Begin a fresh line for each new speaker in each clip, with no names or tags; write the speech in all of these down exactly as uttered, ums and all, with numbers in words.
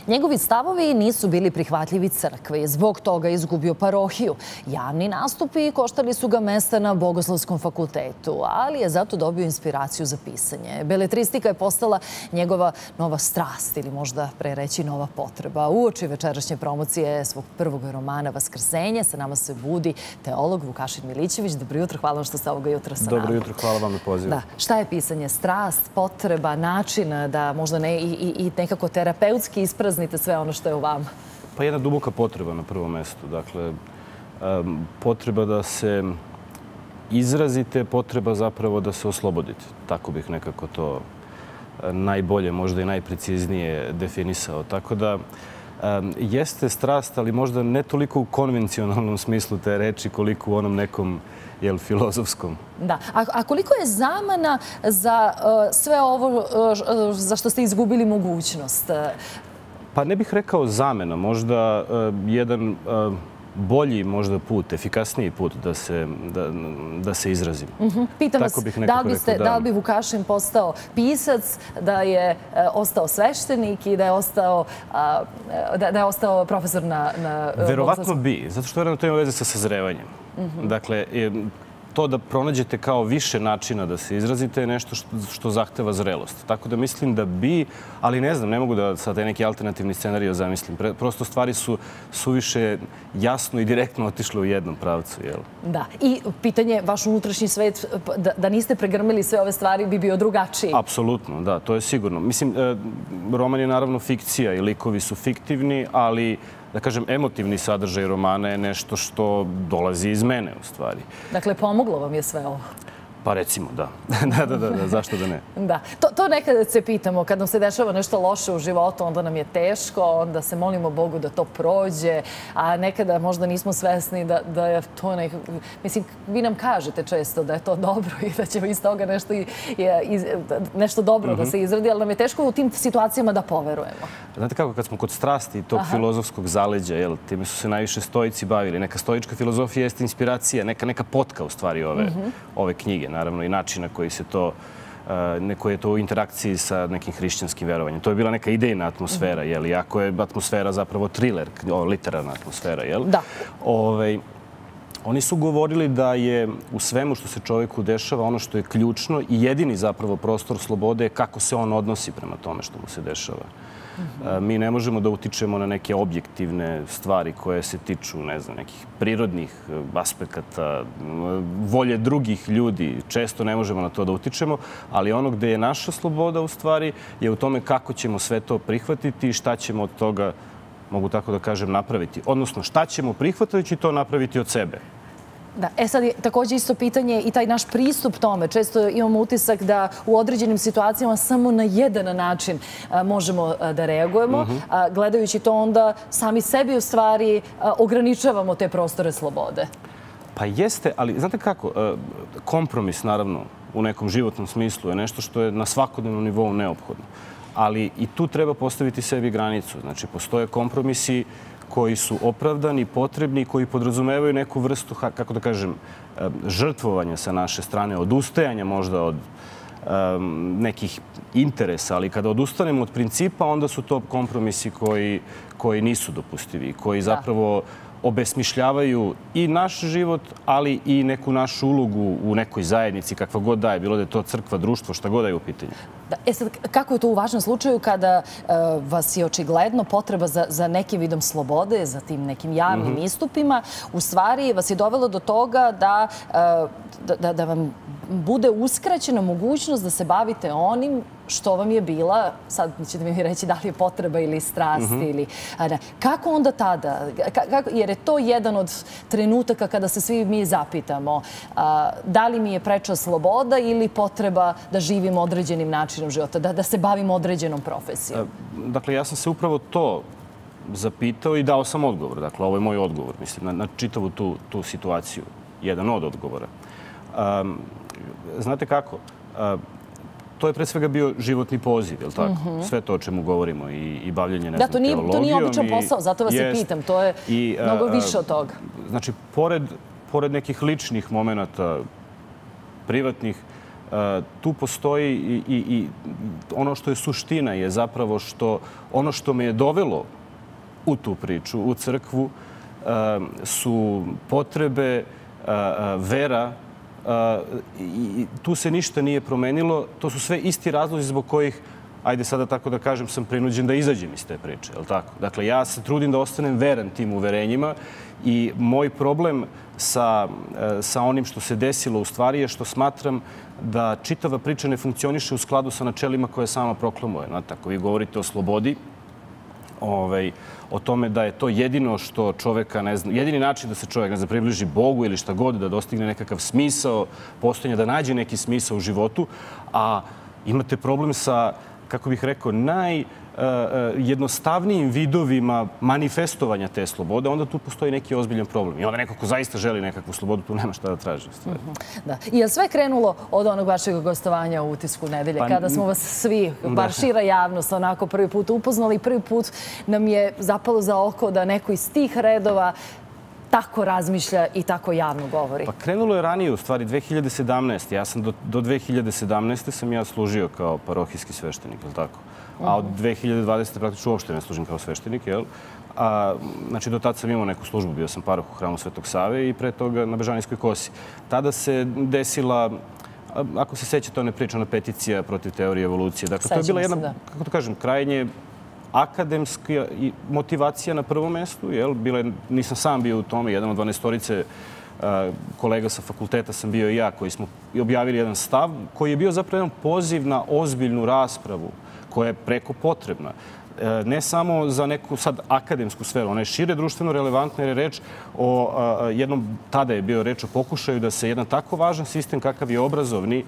Njegovi stavovi nisu bili prihvatljivi crkvi. Zbog toga je izgubio parohiju. Javni nastupi koštali su ga mesta na Bogoslovskom fakultetu, ali je zato dobio inspiraciju za pisanje. Beletristika je postala njegova nova strast ili možda pre reći nova potreba. Uoči večerašnje promocije svog prvog romana Vaskrsenje sa nama se budi teolog Vukašin Milićević. Dobro jutro, hvala vam što ste ovoga jutra sa nama.
Dobro jutro, hvala vam na pozivu.
Da. Šta je pisanje? Strast, potreba, način da možda ne i, i, i nekako terapeutski ispraznite sve ono što je u vama?
Pa jedna duboka potreba na prvom mestu. Dakle, um, potreba da se izrazite, potreba zapravo da se oslobodite. Tako bih nekako to najbolje, možda i najpreciznije definisao. Tako da um, jeste strast, ali možda ne toliko u konvencionalnom smislu te reči, koliko u onom nekom jel, filozofskom.
Da. A, a koliko je zamana za uh, sve ovo uh, za što ste izgubili mogućnost?
Pa ne bih rekao zamena, možda uh, jedan uh, bolji možda put, efikasniji put da se, da, da se izrazim.
Uh-huh. Pitam vas, da li, biste,
rekao,
da. da li bi Vukašin postao pisac, da je uh, ostao sveštenik i da je ostao, uh, da, da je ostao profesor na... na uh,
Verovatno bi, zato što naravno to ima veze sa sazrevanjem. Uh-huh. Dakle, je, to da pronađete kao više načina da se izrazite je nešto što, što zahteva zrelost. Tako da mislim da bi, ali ne znam, ne mogu da sad neki alternativni scenario zamislim. Pre, prosto stvari su suviše jasno i direktno otišle u jednom pravcu. Jel?
Da. I pitanje, vaš unutrašnji svet, da, da niste pregrmili sve ove stvari, bi bio drugačiji?
Apsolutno, da, to je sigurno. Mislim, roman je naravno fikcija i likovi su fiktivni, ali da kažem, emotivni sadržaj romana je nešto što dolazi iz mene, u stvari.
Dakle, pomoglo vam je sve ovo?
Pa recimo, da. da, da, da, da, zašto da ne?
Da. To, to nekada se pitamo. Kad nam se dešava nešto loše u životu, onda nam je teško, onda se molimo Bogu da to prođe, a nekada možda nismo svesni da, da je to nekako... Mislim, vi nam kažete često da je to dobro i da će iz toga nešto, i, i, nešto dobro mm-hmm. da se izradi, ali nam je teško u tim situacijama da poverujemo.
Znate kako, kad smo kod strasti i tog Aha. filozofskog zaleđa, jel, time su se najviše stoici bavili. Neka stoička filozofija jeste inspiracija, neka, neka potka u stvari ove, mm-hmm. ove knjige. Naravno i način na koji se to, neko je to u interakciji sa nekim hrišćanskim verovanjem. To je bila neka idejna atmosfera, jel? Iako je atmosfera zapravo thriller, literarna atmosfera, jel?
Da.
Ove, oni su govorili da je u svemu što se čovjeku dešava ono što je ključno i jedini zapravo prostor slobode je kako se on odnosi prema tome što mu se dešava. Mi ne možemo da utičemo na neke objektivne stvari koje se tiču, ne znam, nekih prirodnih aspekata, volje drugih ljudi. Često ne možemo na to da utičemo, ali ono gde je naša sloboda u stvari je u tome kako ćemo sve to prihvatiti i šta ćemo od toga, mogu tako da kažem, napraviti. Odnosno, šta ćemo prihvatajući to napraviti od sebe.
Da, e sad je također isto pitanje i taj naš pristup tome. Često imamo utisak da u određenim situacijama samo na jedan način a, možemo a, da reagujemo. Mm-hmm. a, gledajući to onda sami sebi u stvari a, ograničavamo te prostore slobode.
Pa jeste, ali znate kako, a, kompromis naravno u nekom životnom smislu je nešto što je na svakodnevnom nivou neophodno. Ali i tu treba postaviti sebi granicu. Znači, postoje kompromisi koji su opravdani, potrebni i koji podrazumevaju neku vrstu, kako da kažem, žrtvovanja sa naše strane, odustajanja možda od um, nekih interesa, ali kada odustanemo od principa, onda su to kompromisi koji, koji nisu dopustivi, koji zapravo obesmišljavaju i naš život, ali i neku našu ulogu u nekoj zajednici, kakva god da je, bilo da je to crkva, društvo, šta god da je u pitanju.
Da, e sad, kako je to u vašem slučaju kada uh, vas je očigledno potreba za, za nekim vidom slobode, za tim nekim javnim mm-hmm. istupima, u stvari vas je dovelo do toga da, uh, da, da, da vam bude uskraćena mogućnost da se bavite onim što vam je bila, sad ćete mi reći da li je potreba ili strast, mm-hmm. ili... Ne. Kako onda tada? Kako, jer je to jedan od trenutaka kada se svi mi zapitamo a, da li mi je preča sloboda ili potreba da živim određenim načinom života, da, da se bavim određenom profesijom?
Dakle, ja sam se upravo to zapitao i dao sam odgovor. Dakle, ovo je moj odgovor, mislim, na, na čitavu tu, tu situaciju. Jedan od odgovora. Um, znate kako? Uh, To je pre svega bio životni poziv, je li tako? Mm-hmm. Sve to o čemu govorimo i, i bavljenje, ne
da,
znam,
to nije,
teologijom.
To nije običan posao, zato vas
jest,
i pitam. To je i, mnogo više od toga.
Znači, pored, pored nekih ličnih momenata, privatnih, Tu postoji i, i ono što je suština je zapravo što ono što me je dovelo u tu priču, u crkvu, su potrebe, vera, i tu se ništa nije promenilo. To su sve isti razlozi zbog kojih, ajde sada tako da kažem, sam prinuđen da izađem iz te priče, je li tako? Dakle, ja se trudim da ostanem veran tim uverenjima i moj problem sa, sa onim što se desilo u stvari je što smatram da čitava priča ne funkcioniše u skladu sa načelima koje sama proklamuje. Znate, ako vi govorite o slobodi, ovaj, o tome da je to jedino što čoveka, ne znam, jedini način da se čovjek, ne znam, približi Bogu ili šta god, da dostigne nekakav smisao postojanja, da nađe neki smisao u životu, a imate problem sa, kako bih rekao, najjednostavnijim vidovima manifestovanja te slobode, onda tu postoji neki ozbiljan problem. I onda neko ko zaista želi nekakvu slobodu, tu nema šta da traži.
Da. I je sve krenulo od onog vašeg gostovanja u Utisku nedelje, kada smo vas svi, bar šira javnost, onako prvi put upoznali. Prvi put nam je zapalo za oko da neko iz tih redova tako razmišlja i tako javno govori.
Pa krenulo je ranije, u stvari, dve hiljade sedamnaeste. Ja sam do, do dve hiljade sedamnaeste sam ja služio kao parohijski sveštenik, je li tako? A od dve hiljade dvadesete praktično uopšte ne služim kao sveštenik, jel? A, znači, do tada sam imao neku službu, bio sam paroh u hramu Svetog Save i pre toga na Bežanijskoj kosi. Tada se desila, ako se sećate, one priča, ona peticija protiv teorije evolucije. Dakle, to je bila jedna, kako to kažem, krajnje akademska motivacija na prvom mestu. Bila je, nisam sam bio u tome, jedan od dvanaestorice kolega sa fakulteta sam bio i ja, koji smo objavili jedan stav koji je bio zapravo jedan poziv na ozbiljnu raspravu koja je preko potrebna. Ne samo za neku sad akademsku sferu, ona je šire društveno relevantna jer je reč o jednom, tada je bio reč o pokušaju da se jedan tako važan sistem kakav je obrazovni,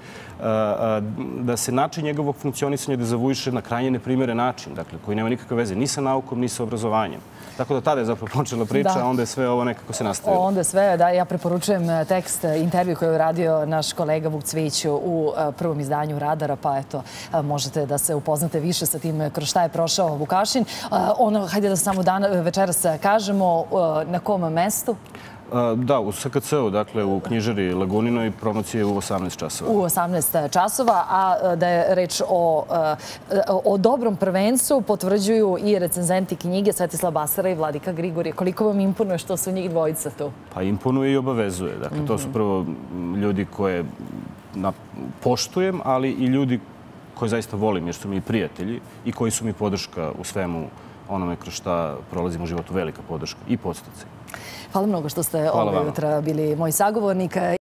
da se način njegovog funkcionisanja dezavuiše na krajnje neprimjeren način, dakle, koji nema nikakve veze ni sa naukom, ni sa obrazovanjem. Tako da tada je zapravo počela priča, a onda je sve ovo nekako se nastavilo.
Onda je sve, da, ja preporučujem tekst, intervju koji je uradio naš kolega Vuk Cvijić u prvom izdanju Radara, pa eto, možete da se upoznate više sa tim kroz šta je prošao Vukašin. Ono, hajde da samo dan, večeras kažemo na kom mestu?
Da, u S K C-u, dakle u knjižari Lagunino i promocije u osamnaest časova.
U osamnaest časova, a da je reč o, o dobrom prvencu potvrđuju i recenzenti knjige Svetislav Basara i Vladika Grigorije. Koliko vam imponuje što su njih dvojica tu?
Pa imponuje i obavezuje. Dakle, to su prvo ljudi koje poštujem, ali i ljudi koje zaista volim jer su mi prijatelji i koji su mi podrška u svemu onome kroz šta prolazim u životu, velika podrška i podsticaj.
Hvala mnogo što ste ovog jutra bili moj sagovornik.